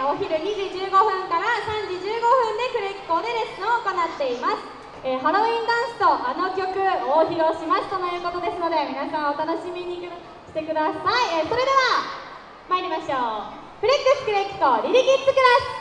お昼2時15分から3時15分でクレキコでレッスンを行っています。ハロウィンダンスとあの曲を披露しますということですので、皆さんお楽しみにしてください。それでは参りましょう。フレックスクレキコリリキッズクラス。